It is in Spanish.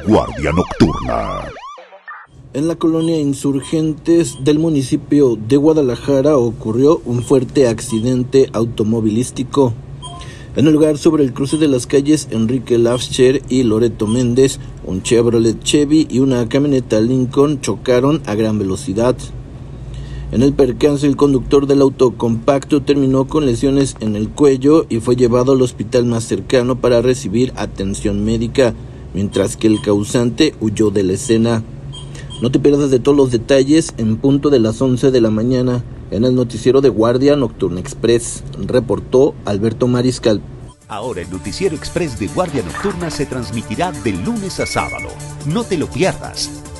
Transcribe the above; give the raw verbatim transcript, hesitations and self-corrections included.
Guardia Nocturna. En la colonia Insurgentes del municipio de Guadalajara ocurrió un fuerte accidente automovilístico. En el lugar, sobre el cruce de las calles Enrique Lafscher y Loreto Méndez, un Chevrolet Chevy y una camioneta Lincoln chocaron a gran velocidad. En el percance, el conductor del auto compacto terminó con lesiones en el cuello y fue llevado al hospital más cercano para recibir atención médica, mientras que el causante huyó de la escena. No te pierdas de todos los detalles en punto de las once de la mañana en el noticiero de Guardia Nocturna Express, reportó Alberto Mariscal. Ahora el noticiero Express de Guardia Nocturna se transmitirá de lunes a sábado. No te lo pierdas.